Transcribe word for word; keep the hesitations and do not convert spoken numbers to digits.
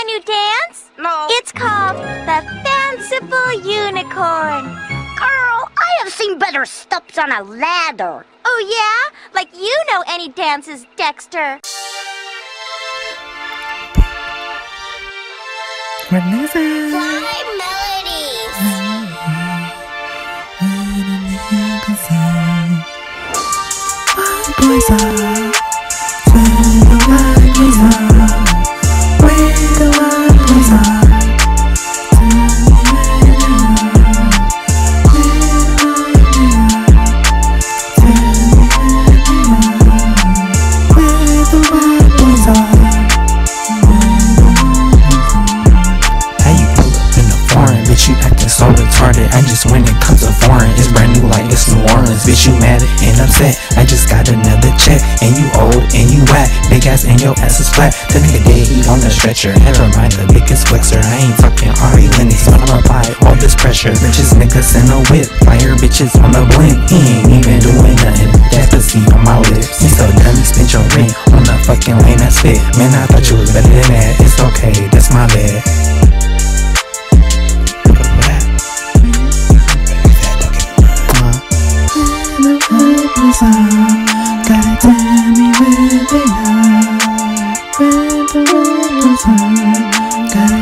my new dance? No. It's called the Fanciful Unicorn. Girl, I have seen better steps on a ladder. Oh yeah? Like you know any dances, Dexter. Fly melodies. You acting so retarded. I just went and cut the foreign. It's brand new like it's New Orleans. Bitch, you mad and upset. I just got another check. And you old and you whack. Big ass and your ass is flat. The nigga dead, he on the stretcher. Had to remind the biggest flexer. I ain't talking Ari Lennox, but I'ma apply all this pressure. Bitches niggas in a whip. Fire bitches on the blimp. He ain't even doing nothing. That pussy on my lips. He so dumb, he spent your rent on the fucking lane that's fit. Man, I thought you was better than that. It's okay, that's my bad. Gotta tell me where they are, where the world goes on. Gotta